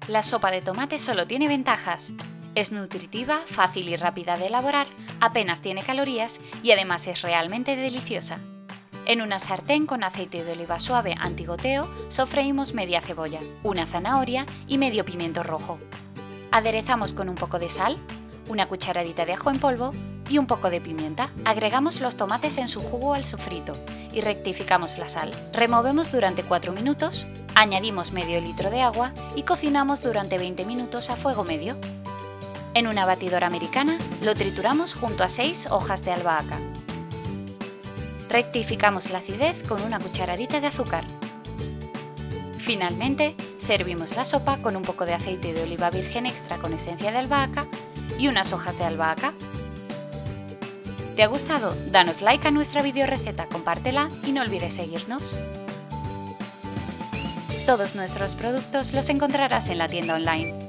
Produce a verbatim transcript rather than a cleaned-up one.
La sopa de tomate solo tiene ventajas. Es nutritiva, fácil y rápida de elaborar, apenas tiene calorías y además es realmente deliciosa. En una sartén con aceite de oliva suave antigoteo sofreímos media cebolla, una zanahoria y medio pimiento rojo. Aderezamos con un poco de sal, una cucharadita de ajo en polvo y un poco de pimienta. Agregamos los tomates en su jugo al sofrito y rectificamos la sal. Removemos durante cuatro minutos, añadimos medio litro de agua y cocinamos durante veinte minutos a fuego medio. En una batidora americana lo trituramos junto a seis hojas de albahaca. Rectificamos la acidez con una cucharadita de azúcar. Finalmente, servimos la sopa con un poco de aceite de oliva virgen extra con esencia de albahaca y unas hojas de albahaca. ¿Te ha gustado? Danos like a nuestra videoreceta, compártela y no olvides seguirnos. Todos nuestros productos los encontrarás en la tienda online.